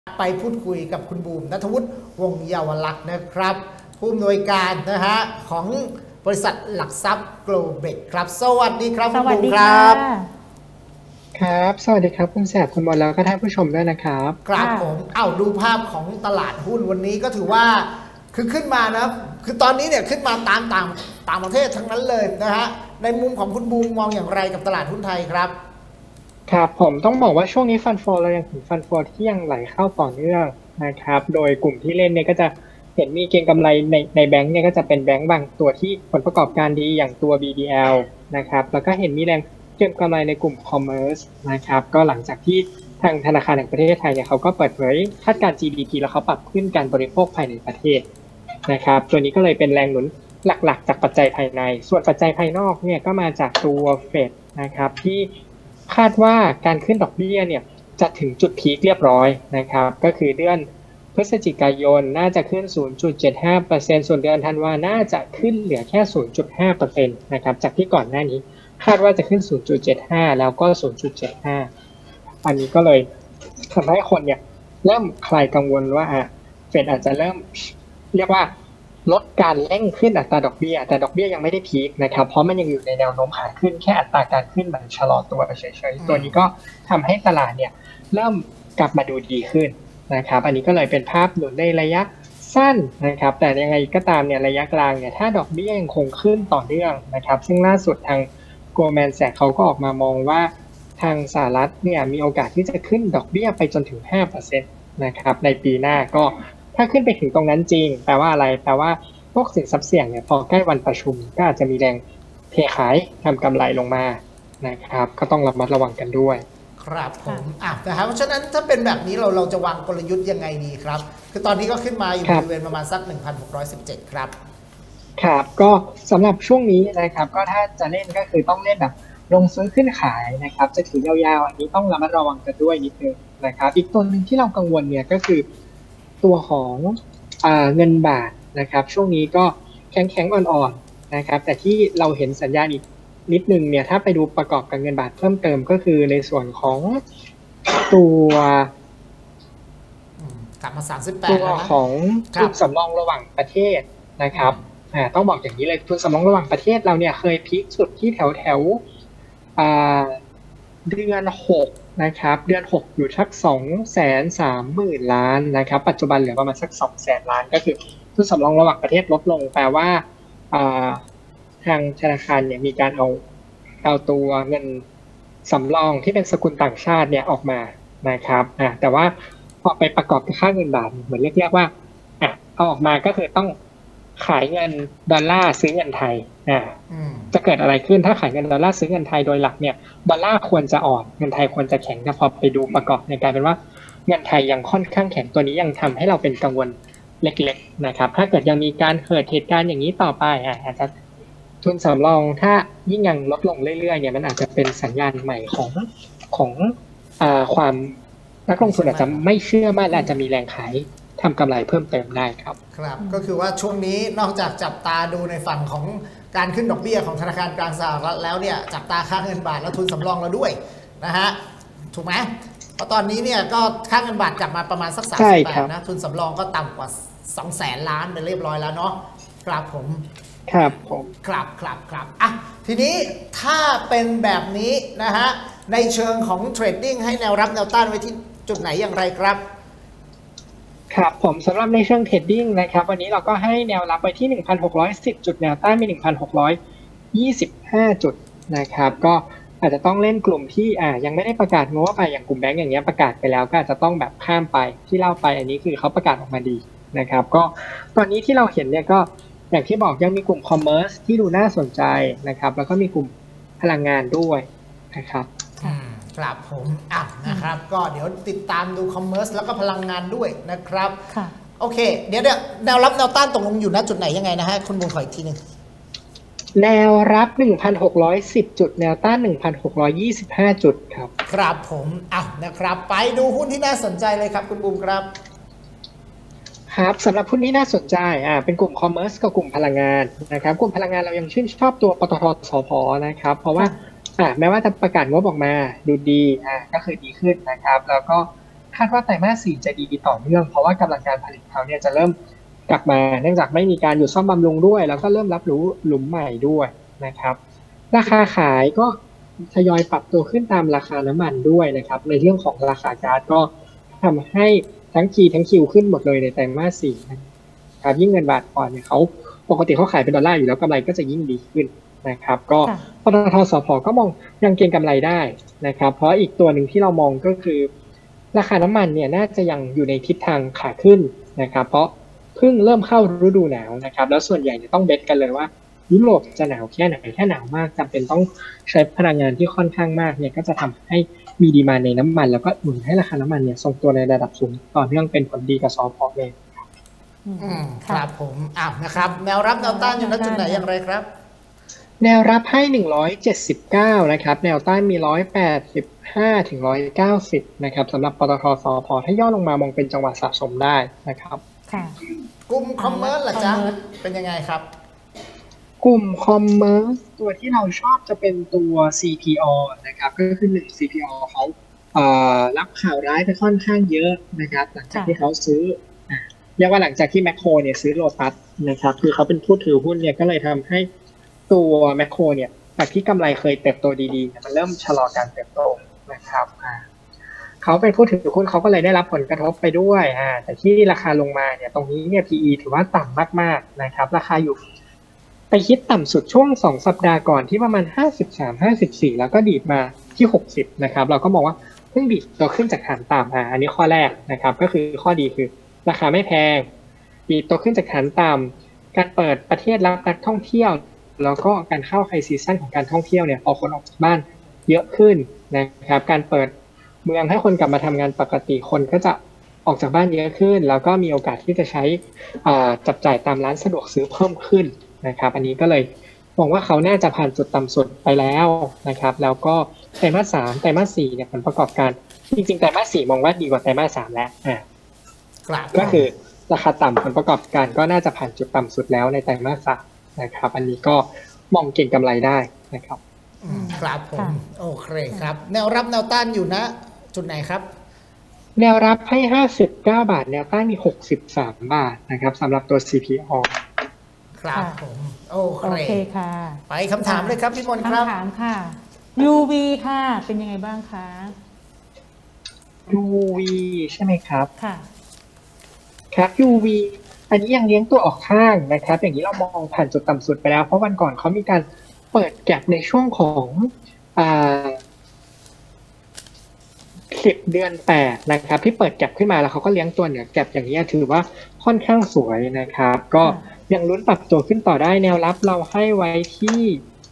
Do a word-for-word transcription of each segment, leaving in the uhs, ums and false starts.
ไปพูดคุยกับคุณบูมณัฐวุฒิวงศ์เยาวลักษณ์นะครับผู้อำนวยการนะฮะของบริษัทหลักทรัพย์ Global ครับสวัสดีครับคุณบูมครับครับสวัสดีครับคุณแสบคุณบอลแล้วก็ท่านผู้ชมด้วยนะครับครับผมเอาดูภาพของตลาดหุ้นวันนี้ก็ถือว่าคือขึ้นมานะคือตอนนี้เนี่ยขึ้นมาตามต่างต่างประเทศทั้งนั้นเลยนะฮะในมุมของคุณบูมมองอย่างไรกับตลาดหุ้นไทยครับครับผมต้องบอกว่าช่วงนี้ฟันโฟเรายังถือฟันโฟที่ยังไหลเข้าต่อเนื่องนะครับโดยกลุ่มที่เล่นเนี่ยก็จะเห็นมีเก็งกำไรในในแบงก์เนี่ยก็จะเป็นแบงก์บางตัวที่ผลประกอบการดีอย่างตัว บี ดี แอล นะครับแล้วก็เห็นมีแรงเก็งกำไรในกลุ่มคอมเมอร์สนะครับก็หลังจากที่ทางธนาคารแห่งประเทศไทยเนี่ยเขาก็เปิดเผยคาดการณ์ จี ดี พี แล้วเขาปรับขึ้นการบริโภคภายในประเทศนะครับตัวนี้ก็เลยเป็นแรงหนุนหลักๆจากปัจจัยภายในส่วนปัจจัยภายนอกเนี่ยก็มาจากตัวเฟดนะครับที่คาดว่าการขึ้นดอกเบี้ยเนี่ยจะถึงจุดพีคเรียบร้อยนะครับก็คือเดือนพฤศจิกายนน่าจะขึ้น ศูนย์จุดเจ็ดห้าเปอร์เซ็นต์ ส่วนเดือนธันวาน่าจะขึ้นเหลือแค่ ศูนย์จุดห้าเปอร์เซ็นต์ นะครับจากที่ก่อนหน้านี้คาดว่าจะขึ้น ศูนย์จุดเจ็ดห้า แล้วก็ ศูนย์จุดเจ็ดห้า อันนี้ก็เลยทำให้คนเนี่ยเริ่มคลายกังวลว่าเฟดอาจจะเริ่มเรียกว่าลดการเร่งขึ้นอัตราดอกเบี้ยแต่ดอกเบี้ยยังไม่ได้พีคนะครับเพราะมันยังอยู่ในแนวโน้มขาขึ้นแค่อัตราการขึ้นมันชะลอตัวเฉยๆตัวนี้ก็ทำให้ตลาดเนี่ยเริ่มกลับมาดูดีขึ้นนะครับอันนี้ก็เลยเป็นภาพหนุนในระยะสั้นนะครับแต่ยังไงก็ตามเนี่ยระยะกลางเนี่ยถ้าดอกเบี้ยยังคงขึ้นต่อเนื่องนะครับซึ่งล่าสุดทาง Goldman Sachs เขาก็ออกมามองว่าทางสหรัฐเนี่ยมีโอกาสที่จะขึ้นดอกเบี้ยไปจนถึง ห้าเปอร์เซ็นต์ นะครับในปีหน้าก็ถ้าขึ้นไปถึงตรงนั้นจริงแปลว่าอะไรแปลว่าพวกสินทรัพย์เสี่ยงเนี่ยพอใกล้วันประชุมก็อาจจะมีแรงเทขายทำกำไรลงมานะครับก็ต้องระมัดระวังกันด้วยครับผมอ่ะนะครับเพราะฉะนั้นถ้าเป็นแบบนี้เราเราจะวางกลยุทธ์ยังไงดีครับคือตอนนี้ก็ขึ้นมาอยู่บริเวณประมาณสัก หนึ่งพันหกร้อยสิบเจ็ด ครับครับก็สำหรับช่วงนี้นะครับก็ถ้าจะเล่นก็คือต้องเล่นแบบลงซื้อขึ้นขายนะครับจะถือยาวๆอันนี้ต้องระมัดระวังกันด้วยนิดนึงนะครับอีกตัวนึงที่เรากังวลเนี่ยก็คือตัวของอ่าเงินบาทนะครับช่วงนี้ก็แข็งๆอ่อนๆนะครับแต่ที่เราเห็นสัญญาณอีกนิดนึงเนี่ยถ้าไปดูประกอบกับเงินบาทเพิ่มเติมก็คือในส่วนของตัวกลับมาสามสิบแปดตัวของทุนสำรองระหว่างประเทศนะครับอ่าต้องบอกอย่างนี้เลยทุนสำรองระหว่างประเทศเราเนี่ยเคยพีคสุดที่แถวแถวอ่าเดือนหกนะครับเดือนหกอยู่สัก สองแสนสามหมื่น ล้านนะครับปัจจุบันเหลือประมาณสัก สองแสน ล้านก็คือทุนสำรองระหว่างประเทศลดลงแปลว่าอ่าทางธนาคารเนี่ยมีการเอาเอาตัวเงินสำรองที่เป็นสกุลต่างชาติเนี่ยออกมานะครับอ่าแต่ว่าพอไปประกอบกับค่าเงินบาทเหมือนเรียกว่าอ่ะเอาออกมาก็คือต้องขายเงินดอลลาร์ซื้อเงินไทยอ่าจะเกิดอะไรขึ้นถ้าขายเงินดอลลาร์ซื้อเงินไทยโดยหลักเนี่ยดอลลาร์ควรจะอ่อนเงินไทยควรจะแข็งแต่พอไปดูประกอบในกลายเป็นว่าเงินไทยยังค่อนข้างแข็งตัวนี้ยังทำให้เราเป็นกังวลเล็กๆนะครับถ้าเกิดยังมีการเกิดเหตุการณ์อย่างนี้ต่อไปอ่ะอาจจะทุนสำรองถ้ายิ่งยังลดลงเรื่อยๆเนี่ยมันอาจจะเป็นสัญญาณใหม่ของของอ่าความนักลงทุนอาจจะไม่เชื่อมั่นและอาจจะมีแรงขายทำกำไรเพิ่มเติมได้ครับครับก็คือว่าช่วงนี้นอกจากจับตาดูในฝั่งของการขึ้นดอกเบี้ยของธนาคารกลางสหรัฐแล้วเนี่ยจับตาค่าเงินบาทและทุนสำรองเราด้วยนะฮะถูกไหมเพราะตอนนี้เนี่ยก็ค่าเงินบาทกลับมาประมาณสักสามสิบแปดนะทุนสำรองก็ต่ำกว่าสองแสนล้านไปเรียบร้อยแล้วเนาะครับผมครับผมครับครับครับอ่ะทีนี้ถ้าเป็นแบบนี้นะฮะในเชิงของเทรดดิ้งให้แนวรับแนวต้านไว้ที่จุดไหนอย่างไรครับครับผมสำหรับในเชิงเทรดดิ้งนะครับวันนี้เราก็ให้แนวรับไว้ที่ หนึ่งพันหกร้อยสิบ จุดแนวต้านมี หนึ่งพันหกร้อยยี่สิบห้า จุดนะครับก็อาจจะต้องเล่นกลุ่มที่อ่ายังไม่ได้ประกาศงบไปอย่างกลุ่มแบงก์อย่างเงี้ยประกาศไปแล้วก็อาจจะต้องแบบข้ามไปที่เล่าไปอันนี้คือเขาประกาศออกมาดีนะครับก็ตอนนี้ที่เราเห็นเนี่ยก็อย่างที่บอกยังมีกลุ่มคอมเมอร์สที่ดูน่าสนใจนะครับแล้วก็มีกลุ่มพลังงานด้วยนะครับครับผมอ่ะนะครับก็เดี๋ยวติดตามดูคอมเมอร์สแล้วก็พลังงานด้วยนะครับค่ะโอเคเดี๋ยวเดี๋ยวแนวรับแนวต้านตกลงอยู่ณจุดไหนยังไงนะฮะคุณบุญขออีกทีหนึ่งแนวรับ หนึ่งพันหกร้อยสิบ จุดแนวต้าน หนึ่งพันหกร้อยยี่สิบห้า จุดครับครับผมอ่ะนะครับไปดูหุ้นที่น่าสนใจเลยครับคุณบุญครับครับสำหรับหุ้นที่น่าสนใจอ่าเป็นกลุ่มคอมเมอร์สกับกลุ่มพลังงานนะครับกลุ่มพลังงานเรายังชื่นชอบตัวปตท.สผ.นะครับเพราะว่าอ่าแม้ว่าจะประกาศงบออกมาดูดีอ่าก็คือดีขึ้นนะครับแล้วก็คาดว่าไตรมาสสี่จะดีต่อเนื่องเพราะว่ากำลังการผลิตเขาเนี่ยจะเริ่มกลับมาเนื่องจากไม่มีการหยุดซ่อมบำรุงด้วยแล้วก็เริ่มรับรู้หลุมใหม่ด้วยนะครับราคาขายก็ทยอยปรับตัวขึ้นตามราคาน้ำมันด้วยนะครับในเรื่องของราคาก๊าซก็ทำให้ทั้ง Q ทั้ง Q ขึ้นหมดเลยในไตรมาสสี่นะครับยิ่งเงินบาทอ่อนเนี่ยเขาปกติเขาขายเป็นดอลลาร์อยู่แล้วกำไรก็จะยิ่งดีขึ้นนะครับก็ปตท.สผ.ก็มองยังเก็งกำไรได้นะครับเพราะอีกตัวหนึ่งที่เรามองก็คือราคาน้ำมันเนี่ยน่าจะยังอยู่ในทิศทางขาขึ้นนะครับเพราะเพิ่งเริ่มเข้าฤดูหนาวนะครับแล้วส่วนใหญ่เนี่ยต้องเบสกันเลยว่ายุโรปจะหนาวแค่ไหนแค่หนาวมากจำเป็นต้องใช้พลังงานที่ค่อนข้างมากเนี่ยก็จะทำให้มีดีมานด์ในน้ำมันแล้วก็หนุนให้ราคาน้ำมันเนี่ยทรงตัวในระดับสูงต่อเนื่องเป็นผลดีกับสผ.เลยอืมครับผมอ้าวนะครับแนวรับแนวต้านอยู่ณจุดไหนอย่างไรครับแนวรับให้หนึ่งร้อยเจ็ดสิบเก้านะครับแนวต้านมีหนึ่งร้อยแปดสิบห้าถึงหนึ่งร้อยเก้าสิบนะครับสำหรับปตท.สผ.ถ้าย่อลงมามองเป็นจังหวะสะสมได้นะครับค่ะกลุ่มคอมเมอร์สล่ะจ๊ะเป็นยังไงครับกลุ่มคอมเมอร์สตัวที่เราชอบจะเป็นตัว ซี พี โอ นะครับก็คือหนึ่ง ซี พี โอ เขาเอ่อรับข่าวร้ายไปค่อนข้างเยอะนะครับหลังจากที่เขาซื้อเรียกว่าหลังจากที่แมคโครเนี่ยซื้อโลตัสนะครับคือเขาเป็นผู้ถือหุ้นเนี่ยก็เลยทำให้ตัวแมคโครเนี่ยจากที่กำไรเคยเติบโตดีๆมันเริ่มชะลอการเติบโตนะครับเขาเป็นผู้ถือหุ้นเขาก็เลยได้รับผลกระทบไปด้วยอ่าแต่ที่ราคาลงมาเนี่ยตรงนี้เนี่ย พี อี ถือว่าต่ำมากๆนะครับราคาอยู่ไปคิดต่ำสุดช่วงสองสัปดาห์ก่อนที่ประมาณห้าสิบสาม ห้าสิบสี่แล้วก็ดีดมาที่หกสิบนะครับเราก็มองว่าเพิ่งดีดตัวขึ้นจากฐานต่ำอ่าอันนี้ข้อแรกนะครับก็คือข้อดีคือราคาไม่แพงดีดตัวขึ้นจากฐานต่ำการเปิดประเทศรับนักท่องเที่ยวแล้วก็การเข้าไฮซีซั่นของการท่องเที่ยวเนี่ยพอคนออกจากบ้านเยอะขึ้นนะครับการเปิดเมืองให้คนกลับมาทำงานปกติคนก็จะออกจากบ้านเยอะขึ้นแล้วก็มีโอกาสที่จะใช้จับจ่ายตามร้านสะดวกซื้อเพิ่มขึ้นนะครับอันนี้ก็เลยมองว่าเขาน่าจะผ่านจุดต่ำสุดไปแล้วนะครับแล้วก็ไตรมาสสามไตรมาสสี่เนี่ยผลประกอบการจริงๆไตรมาสสี่มองว่าดีกว่าไตรมาสสามแล้วอ่าก็คือราคาต่ำผลประกอบการก็น่าจะผ่านจุดต่ำสุดแล้วในไตรมาสสามนะครับอันนี้ก็มองเก็งกำไรได้นะครับครับผมโอเคครับแนวรับแนวต้านอยู่นะจุดไหนครับแนวรับให้ห้าสิบเก้าบาทแนวต้านมีหกสิบสามบาทนะครับสำหรับตัว ซี พี โอครับผมโอเคโอเคค่ะไปคำถามเลยครับพี่มนต์ครับคำถามค่ะ ยู วี ค่ะเป็นยังไงบ้างคะยู วี ใช่ไหมครับค่ะครับ ยู วี อันนี้ยังเลี้ยงตัวออกข้างนะครับอย่างนี้เรามองผ่านจุดต่ำสุดไปแล้วเพราะวันก่อนเขามีการเปิดแก็ปในช่วงของอ่าสิบเดือนแปดนะครับที่เปิดแก็ปขึ้นมาแล้วเขาก็เลี้ยงตัวเหนือแก็ปอย่างนี้ถือว่าค่อนข้างสวยนะครับก็ยังลุ้นปรับตัวขึ้นต่อได้แนวรับเราให้ไว้ที่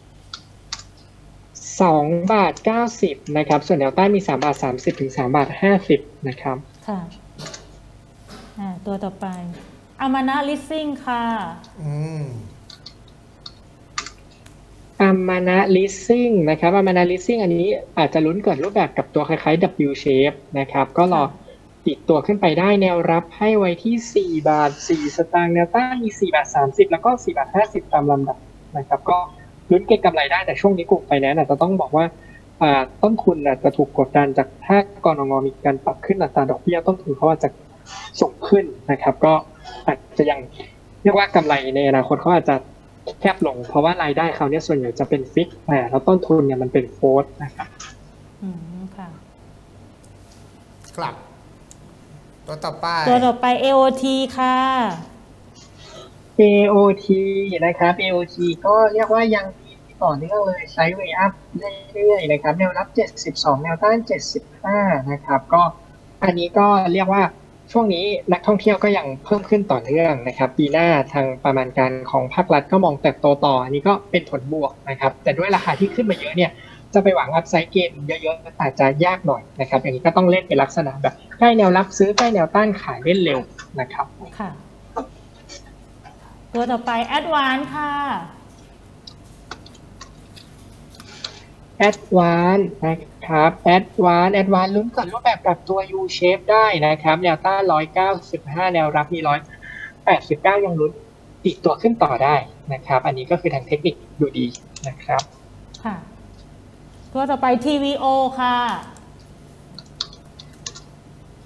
สองบาทเก้าสิบนะครับส่วนแนวต้านมีสามบาทสามสิบถึงสามบาทห้าสิบนะครับค่ะอ่าตัวต่อไปอามานะลิสซิ่งค่ะอืมอามานะลิสซิ่งนะครับอามานะลิสซิ่งอันนี้อาจจะลุ้นเกิดรูปแบบกับตัวคล้ายๆ W shape นะครับก็รอติดตัวขึ้นไปได้แนวรับให้ไว้ที่สี่บาทสี่สตางค์แนวต้านมีสี่บาทสามสิบแล้วก็สี่บาทห้าสิบตามลำดับนะครับก็ลุ้นเก็งกำไรได้แต่ช่วงนี้กลุ่มไฟแนนซ์อาจจะต้องบอกว่าต้นทุนอาจจะถูกกดดันจากถ้ากนง.มีการปรับขึ้นอัตราดอกเบี้ยต้นทุนเขาอาจจะสูงขึ้นนะครับก็อาจจะยังเรียกว่ากำไรในอนาคตเขาอาจจะแคบลงเพราะว่ารายได้เขาเนี่ยส่วนใหญ่จะเป็นฟิกซ์แล้วต้นทุนเนี่ยมันเป็นโฟลต์นะครับอืมค่ะครับตัวต่อไปตัวต่อไป เอ โอ ที ค่ะเอ โอ ที นะครับ เอ โอ ที ก็เรียกว่ายังต่อเนื่องเลยไซด์เวย์อัพเรื่อยๆนะครับแนวรับเจ็ดสิบสองแนวต้านเจ็ดสิบห้านะครับก็อันนี้ก็เรียกว่าช่วงนี้นักท่องเที่ยวก็ยังเพิ่มขึ้นต่อเนื่องนะครับปีหน้าทางประมาณการของภาครัฐก็มองเติบโตต่ออันนี้ก็เป็นผลบวกนะครับแต่ด้วยราคาที่ขึ้นมาเยอะเนี่ยจะไปหวังอัพไซด์เกมเยอะๆอาจจะยากหน่อยนะครับอย่างนี้ก็ต้องเล่นเป็นลักษณะแบบใกล้แนวรับซื้อใกล้แนวต้านขายเล่นเร็วนะครับค่ะตัวต่อไป Advance ค่ะ Advance นะครับ Advance Advance ลุ้นก่อนรูปแบบกับตัว U shape ได้นะครับแนวต้านหนึ่งร้อยเก้าสิบห้าแนวรับมีหนึ่งร้อยแปดสิบเก้ายังลุ้นติดตัวขึ้นต่อได้นะครับอันนี้ก็คือทางเทคนิคดูดีนะครับค่ะตัวต่อไป ที วี โอ ค่ะ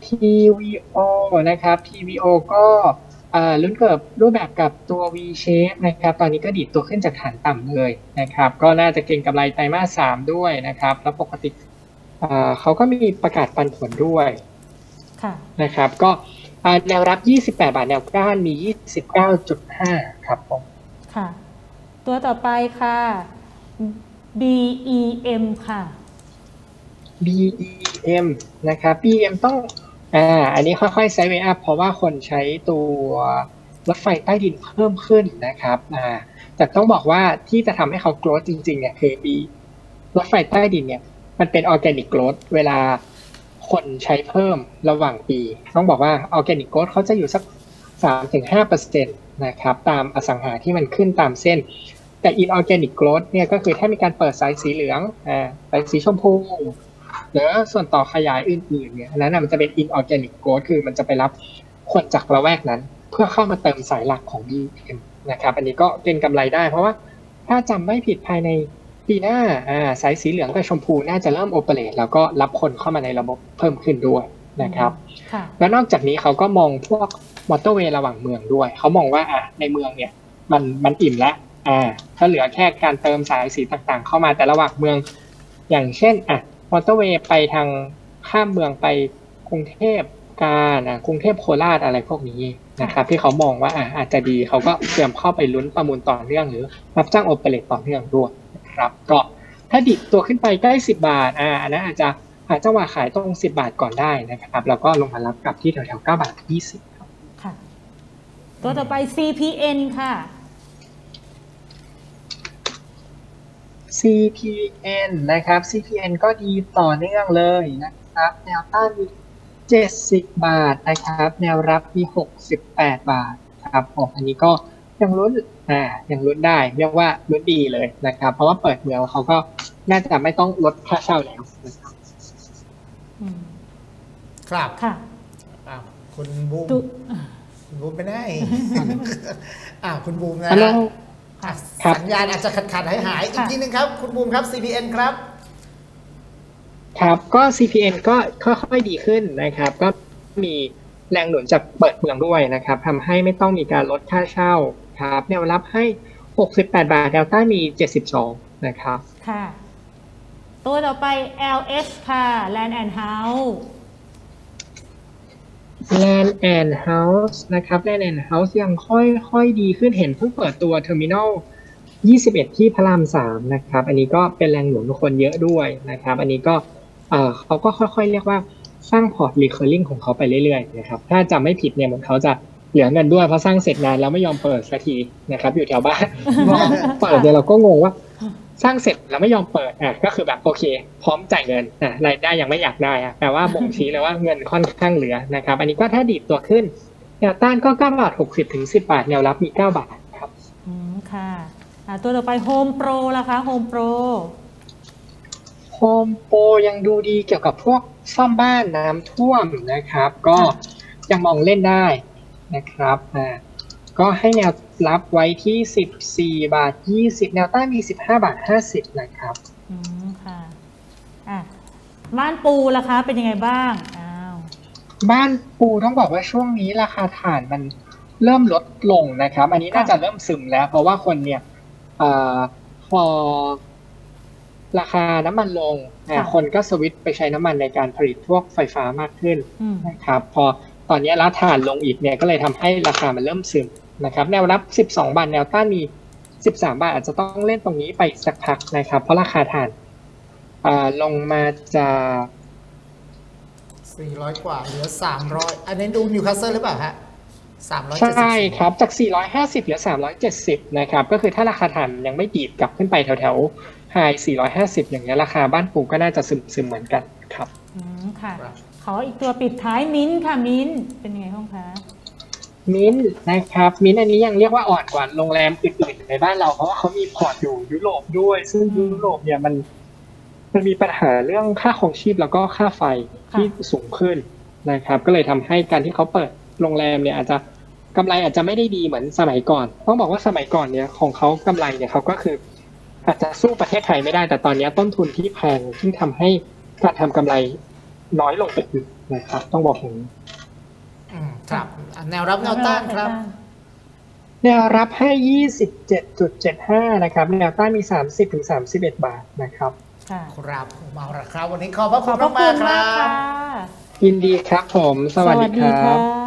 ที วี โอ นะครับ ที วี โอ ก็ลุ้นเกิดรูปแบบกับตัว V shape นะครับตอนนี้ก็ดีดตัวขึ้นจากฐานต่ำเลยนะครับก็น่าจะเก็งกำไรไตรมาสสามด้วยนะครับแล้วปกติเขาก็มีประกาศปันผลด้วยนะครับก็แนวรับยี่สิบแปดบาทแนวต้านมี ยี่สิบเก้าจุดห้า ครับผมค่ะตัวต่อไปค่ะ บี อี เอ็ม ค่ะบี อี เอ็ม นะครับ บี อี เอ็ม ต้องอ่าอันนี้ค่อยๆไซด์เวย์อัพเพราะว่าคนใช้ตัวรถไฟใต้ดินเพิ่มขึ้นนะครับอ่าแต่ต้องบอกว่าที่จะทำให้เขาโกรธจริงๆเนี่ยคือ B รถไฟใต้ดินเนี่ยมันเป็นออร์แกนิกโกรธเวลาคนใช้เพิ่มระหว่างปีต้องบอกว่าออร์แกนิกโกรธเขาจะอยู่สัก สามถึงห้าเปอร์เซ็นต์ นะครับตามอสังหาที่มันขึ้นตามเส้นแต่ inorganic growth เนี่ยก็คือถ้ามีการเปิดสายสีเหลืองอ่าสายสีชมพูหรือส่วนต่อขยายอื่นๆเนี่ยอันนั้นมันจะเป็น inorganic growth คือมันจะไปรับคนจากละแวกนั้นเพื่อเข้ามาเติมสายหลักของ บี อี เอ็ม นะครับอันนี้ก็เป็นกำไรได้เพราะว่าถ้าจำไม่ผิดภายในปีหน้าอ่าสายสีเหลืองกับชมพูน่าจะเริ่มโอเปเรตแล้วก็รับคนเข้ามาในระบบเพิ่มขึ้นด้วยนะครับแล้วนอกจากนี้เขาก็มองพวกมอเตอร์เวย์ระหว่างเมืองด้วยเขามองว่าอ่ะในเมืองเนี่ยมันมันอิ่มแล้วอ่าถ้าเหลือแค่การเติมสายสีต่างๆเข้ามาแต่ระหว่างเมืองอย่างเช่นอ่ะมอเตอร์เวย์ไปทางข้ามเมืองไปกรุงเทพกาญกรุงเทพโคราชอะไรพวกนี้นะครับที่เขามองว่าอ่ะอาจจะดีเขาก็เตรียมเข้าไปลุ้นประมูลต่อเนื่องหรือรับจ้างโอเปเรตต่อเนื่องด้วยนะครับก็ถ้าดิบตัวขึ้นไปใกล้สิบบาทอ่าอันนั้นอาจจะหาจังหวะขายตรงสิบบาทก่อนได้นะครับแล้วก็ลงมารับกลับที่แถวๆเก้าบาทยี่สิบครับค่ะตัวต่อไป ซี พี เอ็น ค่ะซี พี เอ็น นะครับ ซี พี เอ็น ก็ดีต่อเนื่องเลยนะครับแนวต้านมีเจ็ดสิบบาทนะครับแนวรับมีหกสิบแปดบาทครับผมอันนี้ก็ยังลุ้นอ่ายังลุ้นได้เรียกว่าลุ้นดีเลยนะครับเพราะว่าเปิดเมืองเขาก็น่าจะไม่ต้องลดค่าเช่าแล้วนะครับครับค่ะอ้าวคุณบูมคุณบูมไปไหนอ้าวคุณบูมนะสัญญาณอาจจะขาดขาดหายหายอีกทีนึงครับคุณบูมครับ ซี พี เอ็น ครับครับก็ ซี พี เอ็น ก็ค่อยๆดีขึ้นนะครับก็มีแรงหนุนจากเปิดเมืองด้วยนะครับทำให้ไม่ต้องมีการลดค่าเช่าครับแนวรับให้หกสิบแปดบาทแนวต้านมีเจ็ดสิบสองนะครับค่ะตัวต่อไป แอล เอช ค่ะ Land and House Land and House นะครับ Land and House ยังค่อยๆดีขึ้นเห็นเพิ่งเปิดตัว Terminal ยี่สิบเอ็ดที่พระรามสามนะครับอันนี้ก็เป็นแรงหนุนคนเยอะด้วยนะครับอันนี้ก็เอ่อเขาก็ค่อยๆเรียกว่าสร้างพอร์ต recurring ของเขาไปเรื่อยๆนะครับถ้าจำไม่ผิดเนี่ยเหมือนเขาจะเหลือเงินด้วยเพราะสร้างเสร็จนานแล้วไม่ยอมเปิดสักทีนะครับอยู่แถวบ้านเปิดเนี่ยเราก็งงว่าสร้างเสร็จแล้วไม่ยอมเปิดอ่ะก็คือแบบโอเคพร้อมจ่ายเงินอ่ะรายได้ยังไม่อยากได้อ่ะแต่ว่าบ่งชี้เลยว่าเงินค่อนข้างเหลือนะครับอันนี้ก็ถ้าดีดตัวขึ้นแนวต้านก็เก้าบาทหกสิบถึงสิบบาทแนวรับมีเก้าบาทครับอืมค่ะอ่าตัวต่อไป Home Pro ล่ะคะ Home Pro Home Pro ยังดูดีเกี่ยวกับพวกซ่อมบ้านน้ำท่วมนะครับก็ยังมองเล่นได้นะครับอ่าก็ให้แนวรับไว้ที่สิบสี่บาทยี่สิบแนวต้านมีสิบห้าบาทห้าสิบนะครับอืมค่ะอ่ะบ้านปูราคาเป็นยังไงบ้างอ้าวบ้านปูต้องบอกว่าช่วงนี้ราคาถ่านมันเริ่มลดลงนะครับอันนี้น่าจะเริ่มซึมแล้วเพราะว่าคนเนี่ยอ่าพอราคาน้ำมันลงคนก็สวิตช์ไปใช้น้ำมันในการผลิตพวกไฟฟ้ามากขึ้นนะครับพอตอนนี้ราคาถ่านลงอีกเนี่ยก็เลยทำให้ราคามันเริ่มซึมนะครับแนวรับสิบสองบาทแนวต้านมีสิบสามบาทอาจจะต้องเล่นตรงนี้ไปสักพักนะครับเพราะราคาถ่านลงมาจากสี่ร้อยกว่าเหลือสามร้อยอันนี้ดูนิวคาสเซิลหรือเปล่าฮะสามร้อยใช่ครับจากสี่ร้อยห้าสิบเหลือสามร้อยเจ็ดสิบนะครับก็คือถ้าราคาถ่านยังไม่ดีดกลับขึ้นไปแถวๆไฮสี่ร้อยห้าสิบอย่างเงี้ยราคาบ้านปูก็น่าจะซึมๆเหมือนกันครับอืมค่ะขออีกตัวปิดท้ายมิ้นค่ะมิ้นเป็นยังไงบ้างคะมิ้นนะครับมิ้นอันนี้ยังเรียกว่าอ่อนกว่าโรงแรมอื่นๆในบ้านเราเพราะว่าเขามีพอร์ตอยู่ยุโรปด้วยซึ่งยุโรปเนี่ยมันมันมีปัญหาเรื่องค่าครองชีพแล้วก็ค่าไฟที่สูงขึ้นนะครับก็เลยทำให้การที่เขาเปิดโรงแรมเนี่ยอาจจะกำไรอาจจะไม่ได้ดีเหมือนสมัยก่อนต้องบอกว่าสมัยก่อนเนี่ยของเขากำไรเนี่ยเขาก็คืออาจจะสู้ประเทศไทยไม่ได้แต่ตอนนี้ต้นทุนที่แพงซึ่งทำให้การทำกำไรน้อยลงไปอีกนะครับต้องบอกอย่างนี้อืมครับอ่ะแนวรับแนวต้านครับแนวรับให้ ยี่สิบเจ็ดจุดเจ็ดห้า นะครับแนวต้านมี สามสิบถึงสามสิบเอ็ด บาทนะครับค่ะครับผมเอาละครับ วันนี้ขอบพระขคุอณบพระมากคุณๆคมารักค่ะบยินดีครับผมสวัสดีครับค่ะ